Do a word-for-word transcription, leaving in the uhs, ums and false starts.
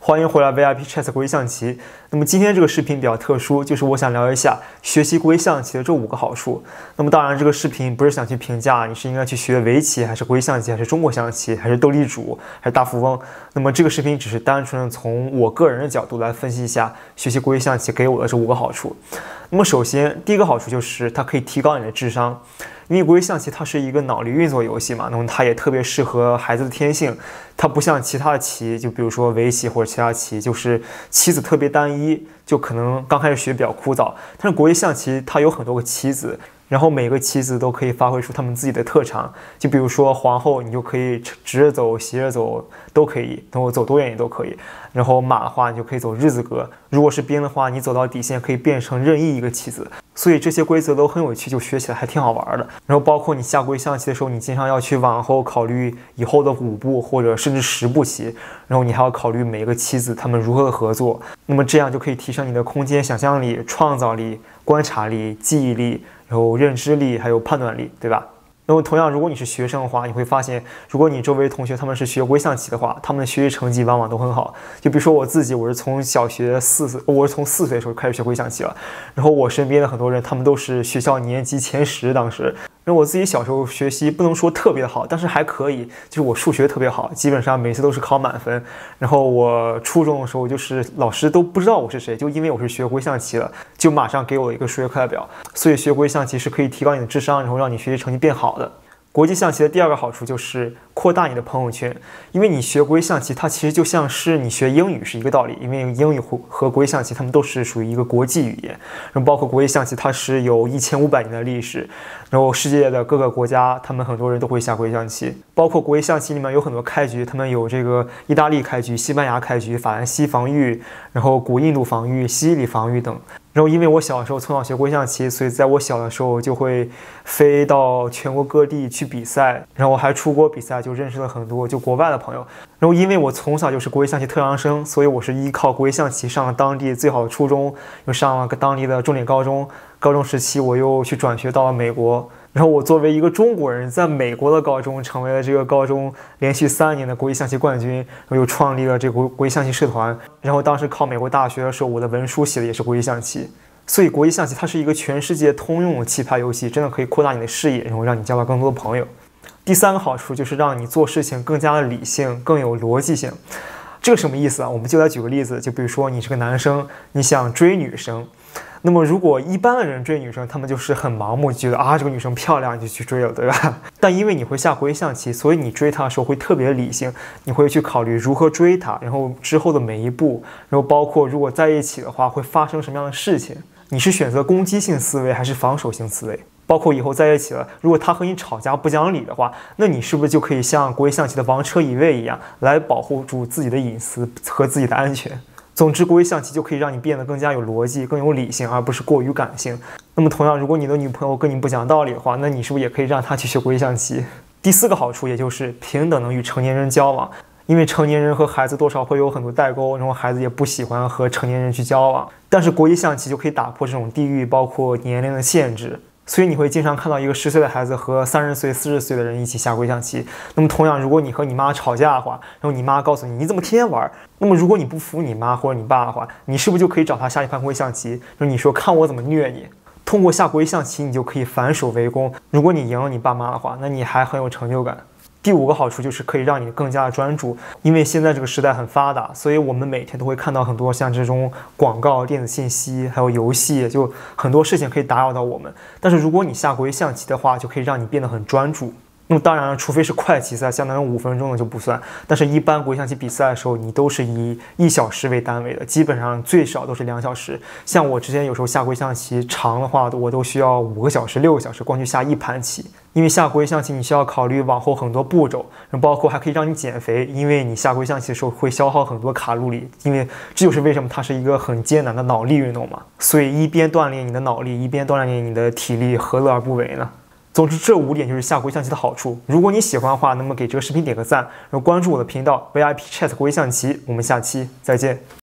欢迎回来 V I P Chat 国际象棋。那么今天这个视频比较特殊，就是我想聊一下学习国际象棋的这五个好处。那么当然，这个视频不是想去评价你是应该去学围棋，还是国际象棋，还是中国象棋，还是斗地主，还是大富翁。那么这个视频只是单纯的从我个人的角度来分析一下学习国际象棋给我的这五个好处。那么首先，第一个好处就是它可以提高你的智商。因为国际象棋它是一个脑力运作游戏嘛，那么它也特别适合孩子的天性。它不像其他的棋，就比如说围棋或者其他棋，就是棋子特别单一，就可能刚开始学比较枯燥。但是国际象棋它有很多个棋子，然后每个棋子都可以发挥出他们自己的特长。就比如说皇后，你就可以直着走、斜着走都可以，然后走多远也都可以。然后马的话，你就可以走日字格。如果是兵的话，你走到底线可以变成任意一个棋子。所以这些规则都很有趣，就学起来还挺好玩的。然后包括你下国际象棋的时候，你经常要去往后考虑以后的五步或者甚至十步棋，然后你还要考虑每个棋子他们如何的合作。那么这样就可以提升你的空间想象力、创造力、观察力、记忆力，然后认知力还有判断力，对吧？那么同样，如果你是学生的话，你会发现，如果你周围同学他们是学国际象棋的话，他们的学习成绩往往都很好。就比如说我自己，我是从小学四岁，我是从四岁的时候开始学国际象棋了。然后我身边的很多人，他们都是学校年级前十，当时。然后我自己小时候学习不能说特别的好，但是还可以，就是我数学特别好，基本上每次都是考满分。然后我初中的时候，就是老师都不知道我是谁，就因为我是学国际象棋的，就马上给我一个数学课代表。所以学国际象棋是可以提高你的智商，然后让你学习成绩变好的。国际象棋的第二个好处就是扩大你的朋友圈，因为你学国际象棋，它其实就像是你学英语是一个道理，因为英语和国际象棋它们都是属于一个国际语言，然后包括国际象棋它是有一千五百年的历史，然后世界的各个国家，他们很多人都会下国际象棋，包括国际象棋里面有很多开局，他们有这个意大利开局、西班牙开局、法兰西防御，然后古印度防御、西西里防御等。然后因为我小时候从小学国际象棋，所以在我小的时候就会飞到全国各地去比赛，然后还出国比赛，就认识了很多就国外的朋友。然后因为我从小就是国际象棋特长生，所以我是依靠国际象棋上了当地最好的初中，又上了个当地的重点高中。高中时期我又去转学到了美国，然后我作为一个中国人，在美国的高中成为了这个高中连续三年的国际象棋冠军，然后又创立了这个国际象棋社团。然后当时考美国大学的时候，我的文书写的也是国际象棋。所以国际象棋它是一个全世界通用的棋牌游戏，真的可以扩大你的视野，然后让你交到更多的朋友。第三个好处就是让你做事情更加的理性，更有逻辑性。这个什么意思啊？我们就来举个例子，就比如说你是个男生，你想追女生。那么如果一般的人追女生，他们就是很盲目，觉得啊这个女生漂亮就去追了，对吧？但因为你会下国际象棋，所以你追她的时候会特别理性，你会去考虑如何追她，然后之后的每一步，然后包括如果在一起的话会发生什么样的事情，你是选择攻击性思维还是防守性思维？包括以后在一起了，如果他和你吵架不讲理的话，那你是不是就可以像国际象棋的王车一位一样，来保护住自己的隐私和自己的安全？总之，国际象棋就可以让你变得更加有逻辑、更有理性，而不是过于感性。那么同样，如果你的女朋友跟你不讲道理的话，那你是不是也可以让她去学国际象棋？第四个好处，也就是平等的与成年人交往。因为成年人和孩子多少会有很多代沟，然后孩子也不喜欢和成年人去交往。但是国际象棋就可以打破这种地域包括年龄的限制，所以你会经常看到一个十岁的孩子和三十岁、四十岁的人一起下国际象棋。那么同样，如果你和你妈吵架的话，然后你妈告诉你你怎么天天玩，那么如果你不服你妈或者你爸的话，你是不是就可以找他下一盘国际象棋？然后你说看我怎么虐你。通过下国际象棋，你就可以反手为攻。如果你赢了你爸妈的话，那你还很有成就感。第五个好处就是可以让你更加的专注，因为现在这个时代很发达，所以我们每天都会看到很多像这种广告、电子信息，还有游戏，就很多事情可以打扰到我们。但是如果你下国际象棋的话，就可以让你变得很专注。那么当然了，除非是快棋赛，相当于五分钟的就不算。但是一般国际象棋比赛的时候，你都是以一小时为单位的，基本上最少都是两小时。像我之前有时候下国际象棋长的话，我都需要五个小时、六个小时，光去下一盘棋。因为下国际象棋你需要考虑往后很多步骤，包括还可以让你减肥，因为你下国际象棋的时候会消耗很多卡路里。因为这就是为什么它是一个很艰难的脑力运动嘛。所以一边锻炼你的脑力，一边锻炼你的体力，何乐而不为呢？总之，这五点就是下国际象棋的好处。如果你喜欢的话，那么给这个视频点个赞，然后关注我的频道 V I P Chat 国际象棋。我们下期再见。